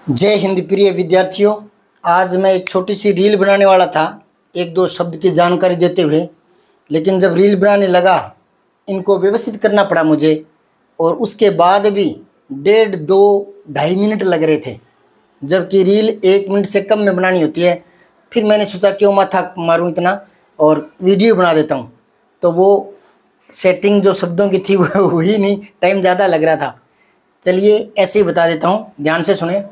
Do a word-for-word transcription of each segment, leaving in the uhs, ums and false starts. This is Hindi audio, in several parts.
जय हिंद प्रिय विद्यार्थियों। आज मैं एक छोटी सी रील बनाने वाला था एक दो शब्द की जानकारी देते हुए, लेकिन जब रील बनाने लगा इनको व्यवस्थित करना पड़ा मुझे, और उसके बाद भी डेढ़ दो ढाई मिनट लग रहे थे, जबकि रील एक मिनट से कम में बनानी होती है। फिर मैंने सोचा क्यों माथा मारूं इतना और वीडियो बना देता हूं, तो वो सेटिंग जो शब्दों की थी वो हुई नहीं, टाइम ज़्यादा लग रहा था। चलिए ऐसे ही बता देता हूँ, ध्यान से सुने।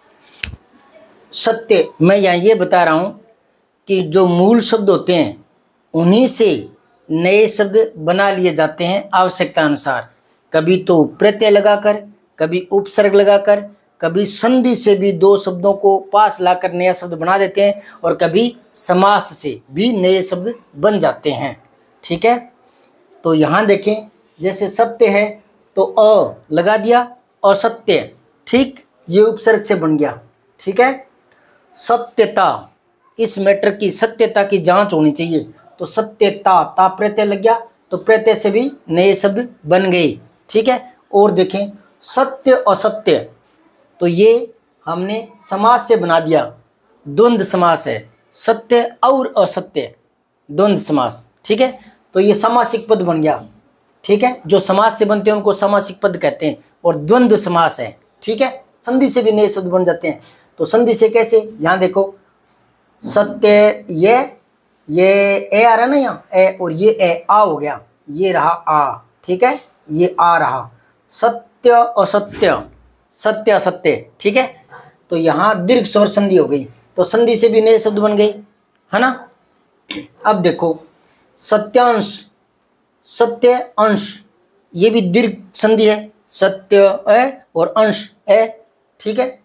सत्य, मैं यहाँ ये बता रहा हूँ कि जो मूल शब्द होते हैं उन्हीं से नए शब्द बना लिए जाते हैं आवश्यकता अनुसार। कभी तो प्रत्यय लगाकर, कभी उपसर्ग लगाकर, कभी संधि से भी दो शब्दों को पास लाकर नया शब्द बना देते हैं, और कभी समास से भी नए शब्द बन जाते हैं। ठीक है, तो यहाँ देखें, जैसे सत्य है तो अ लगा दिया और सत्य, ठीक, ये उपसर्ग से बन गया। ठीक है, सत्यता, इस मैटर की सत्यता की जांच होनी चाहिए, तो सत्यता, ता प्रत्यय लग गया तो प्रत्यय से भी नए शब्द बन गए। ठीक है, और देखें सत्य असत्य, तो ये हमने समास से बना दिया, द्वंद्व समास है, सत्य और असत्य द्वंद्व समास। ठीक है, तो ये समासिक पद बन गया। ठीक है, जो समास से बनते हैं उनको समासिक पद कहते हैं, और द्वंद्व समास है। ठीक है, संधि से भी नए शब्द बन जाते हैं। तो संधि से कैसे, यहाँ देखो, सत्य, ये ये ए आ रहा ना यहाँ, ए, और ये ए आ हो गया, ये रहा आ। ठीक है, ये आ रहा, सत्य असत्य, सत्य असत्य। ठीक है, तो यहाँ दीर्घ स्वर संधि हो गई, तो संधि से भी नए शब्द बन गए, है ना। अब देखो सत्यांश, सत्य अंश, ये भी दीर्घ संधि है, सत्य है और अंश है। ठीक है,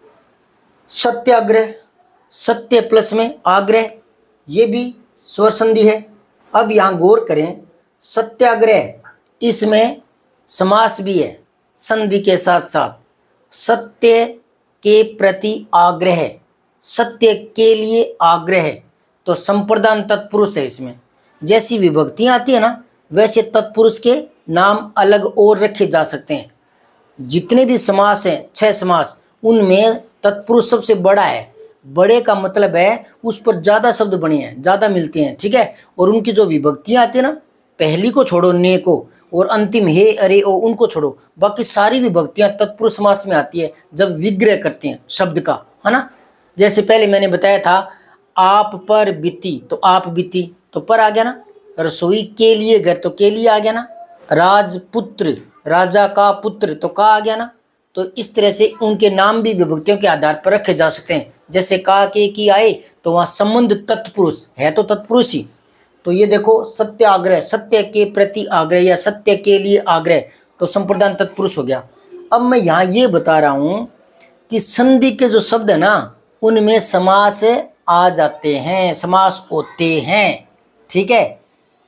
सत्याग्रह, सत्य प्लस में आग्रह, ये भी स्वर संधि है। अब यहाँ गौर करें, सत्याग्रह, इसमें समास भी है संधि के साथ साथ, सत्य के प्रति आग्रह, सत्य के लिए आग्रह, तो संप्रदान तत्पुरुष है इसमें। जैसी विभक्तियाँ आती है ना, वैसे तत्पुरुष के नाम अलग और रखे जा सकते हैं। जितने भी समास हैं, छह समास, उनमें तत्पुरुष सबसे बड़ा है। बड़े का मतलब है उस पर ज़्यादा शब्द बने हैं, ज़्यादा मिलते हैं। ठीक है, और उनकी जो विभक्तियाँ आती है ना, पहली को छोड़ो, ने को, और अंतिम हे, अरे, ओ, उनको छोड़ो, बाकी सारी विभक्तियाँ तत्पुरुष समास में आती है जब विग्रह करते हैं शब्द का, है ना। जैसे पहले मैंने बताया था, आप पर बीती, तो आप बीती, तो पर आ गया ना। रसोई के लिए घर, तो के लिए आ गया ना। राजपुत्र, राजा का पुत्र, तो का आ गया ना। तो इस तरह से उनके नाम भी विभक्तियों के आधार पर रखे जा सकते हैं। जैसे का, के, की आए, तो वहाँ संबंध तत्पुरुष है, तो तत्पुरुष ही। तो ये देखो, सत्य आग्रह, सत्य के प्रति आग्रह या सत्य के लिए आग्रह, तो संप्रदान तत्पुरुष हो गया। अब मैं यहाँ ये बता रहा हूँ कि संधि के जो शब्द है ना, उनमें समास आ जाते हैं, समास होते हैं। ठीक है,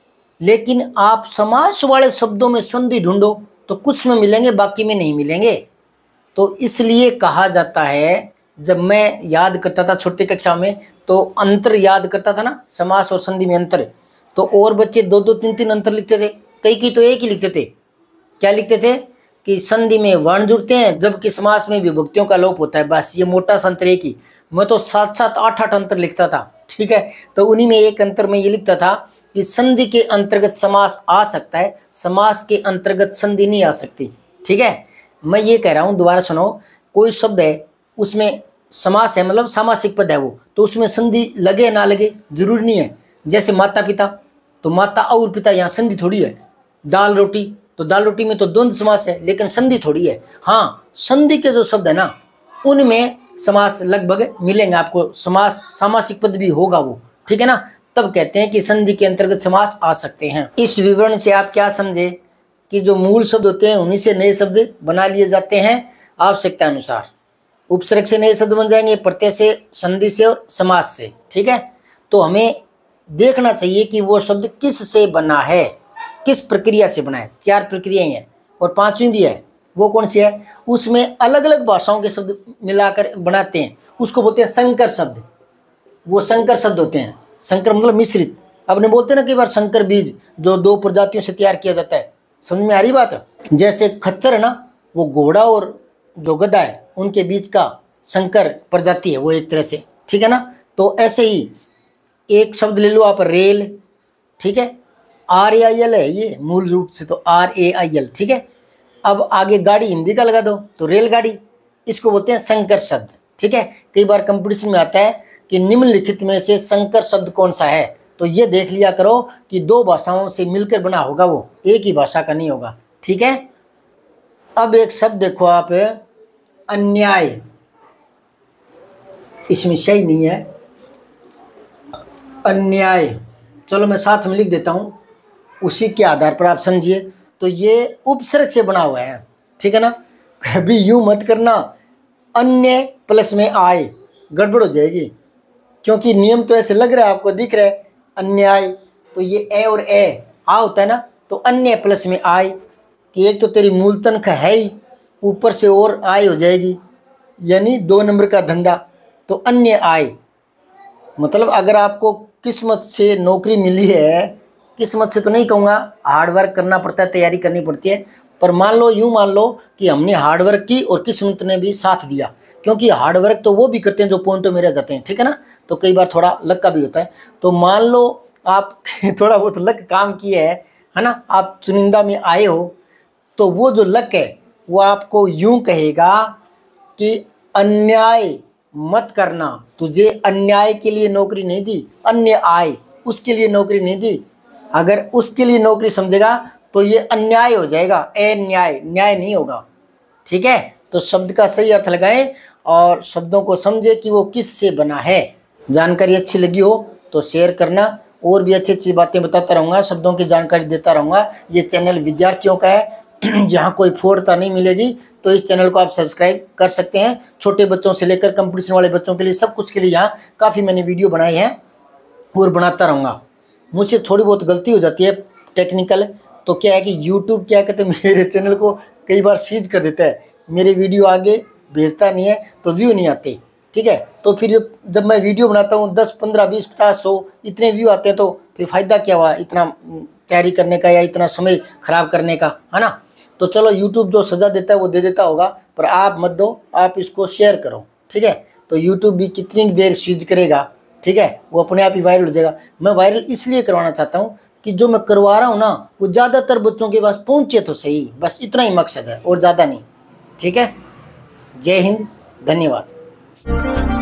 लेकिन आप समास वाले शब्दों में संधि ढूंढो तो कुछ में मिलेंगे, बाकी में नहीं मिलेंगे। तो इसलिए कहा जाता है, जब मैं याद करता था छोटी कक्षा में, तो अंतर याद करता था ना, समास और संधि में अंतर, तो और बच्चे दो दो तीन तीन अंतर लिखते थे, कई की तो एक ही लिखते थे। क्या लिखते थे कि संधि में वर्ण जुड़ते हैं, जबकि समास में विभक्तियों का लोप होता है, बस ये मोटा सा अंतर एक ही। मैं तो सात सात आठ आठ अंतर लिखता था। ठीक है, तो उन्हीं में एक अंतर में ये लिखता था कि संधि के अंतर्गत समास आ सकता है, समास के अंतर्गत संधि नहीं आ सकती। ठीक है, मैं ये कह रहा हूँ, दोबारा सुनो, कोई शब्द है उसमें समास है, मतलब सामासिक पद है वो, तो उसमें संधि लगे ना लगे जरूरी नहीं है। जैसे माता पिता, तो माता और पिता, यहाँ संधि थोड़ी है। दाल रोटी, तो दाल रोटी में तो द्वंद्व समास है, लेकिन संधि थोड़ी है। हाँ, संधि के जो शब्द है ना, उनमें समास लगभग मिलेंगे आपको, समास सामासिक पद भी होगा वो। ठीक है ना, तब कहते हैं कि संधि के अंतर्गत समास आ सकते हैं। इस विवरण से आप क्या समझे कि जो मूल शब्द होते हैं उन्हीं से नए शब्द बना लिए जाते हैं आवश्यकता अनुसार। उपसर्ग से नए शब्द बन जाएंगे, प्रत्यय से, संधि से और समास से। ठीक है, तो हमें देखना चाहिए कि वो शब्द किस से बना है, किस प्रक्रिया से बना है। चार प्रक्रियाएं हैं और पांचवी भी है, वो कौन सी है? उसमें अलग अलग भाषाओं के शब्द मिलाकर बनाते हैं, उसको बोलते हैं संकर शब्द। वो संकर शब्द होते हैं, संकर मतलब मिश्रित। अपने बोलते हैं ना कई बार संकर बीज, जो दो प्रजातियों से तैयार किया जाता है। समझ में आ रही बात है? जैसे खच्चर है ना, वो घोड़ा और जो गधा है उनके बीच का संकर प्रजाति है वो एक तरह से, ठीक है ना। तो ऐसे ही एक शब्द ले लो आप, रेल, ठीक है, आर ए आई एल है ये मूल रूप से, तो आर ए आई एल, ठीक है। अब आगे गाड़ी हिंदी का लगा दो तो रेलगाड़ी, इसको बोलते हैं संकर शब्द, ठीक है। कई बार कंपटीशन में आता है कि निम्नलिखित में से संकर शब्द कौन सा है, तो ये देख लिया करो कि दो भाषाओं से मिलकर बना होगा, वो एक ही भाषा का नहीं होगा, ठीक है। अब एक शब्द देखो आप, अन्याय, इसमें सही नहीं है, अन्याय, चलो मैं साथ में लिख देता हूँ, उसी के आधार पर आप समझिए। तो ये उपसर्ग से बना हुआ है, ठीक है ना। कभी यूं मत करना अन्य प्लस में आए, गड़बड़ हो जाएगी, क्योंकि नियम तो ऐसे लग रहा है आपको, दिख रहा है अन्याय, तो ये ए और ए आ होता है ना, तो अन्य प्लस में आए कि एक तो तेरी मूल तनख्वाह है ही, ऊपर से और आय हो जाएगी, यानी दो नंबर का धंधा। तो अन्य आय मतलब अगर आपको किस्मत से नौकरी मिली है, किस्मत से तो नहीं कहूँगा, हार्ड वर्क करना पड़ता है, तैयारी करनी पड़ती है, पर मान लो यूँ मान लो कि हमने हार्ड वर्क की और किस्मत ने भी साथ दिया, क्योंकि हार्ड वर्क तो वो भी करते हैं जो पॉइंटों में रह जाते हैं, ठीक है ना। तो कई बार थोड़ा लक का भी होता है। तो मान लो आप थोड़ा बहुत लक काम किया है है ना, आप चुनिंदा में आए हो, तो वो जो लक है वो आपको यूँ कहेगा कि अन्याय मत करना, तुझे अन्याय के लिए नौकरी नहीं दी, अन्य आय उसके लिए नौकरी नहीं दी। अगर उसके लिए नौकरी समझेगा तो ये अन्याय हो जाएगा, ए न्याय, न्याय नहीं होगा, ठीक है। तो शब्द का सही अर्थ लगाएं और शब्दों को समझे कि वो किस से बना है। जानकारी अच्छी लगी हो तो शेयर करना, और भी अच्छी अच्छी बातें बताता रहूँगा, शब्दों की जानकारी देता रहूँगा। ये चैनल विद्यार्थियों का है, जहाँ कोई फोड़ता नहीं मिलेगी, तो इस चैनल को आप सब्सक्राइब कर सकते हैं। छोटे बच्चों से लेकर कंपटीशन वाले बच्चों के लिए, सब कुछ के लिए यहाँ काफ़ी मैंने वीडियो बनाए हैं और बनाता रहूँगा। मुझसे थोड़ी बहुत गलती हो जाती है टेक्निकल, तो क्या है कि यूट्यूब क्या कहते हैं, मेरे चैनल को कई बार सीज कर देता है, मेरे वीडियो आगे भेजता नहीं है, तो व्यू नहीं आते, ठीक है। तो फिर जब मैं वीडियो बनाता हूँ दस पंद्रह बीस पचास सौ इतने व्यू आते हैं, तो फिर फ़ायदा क्या हुआ इतना तैयारी करने का या इतना समय ख़राब करने का, है ना। तो चलो यूट्यूब जो सज़ा देता है वो दे देता होगा, पर आप मत दो, आप इसको शेयर करो, ठीक है। तो यूट्यूब भी कितनी देर सीज करेगा, ठीक है, वो अपने आप ही वायरल हो जाएगा। मैं वायरल इसलिए करवाना चाहता हूँ कि जो मैं करवा रहा हूँ ना वो ज़्यादातर बच्चों के पास पहुँचे तो सही, बस इतना ही मकसद है और ज़्यादा नहीं, ठीक है। जय हिंद, धन्यवाद।